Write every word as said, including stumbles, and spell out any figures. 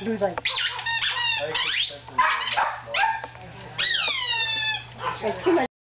Do like. I could spend a little It's too much.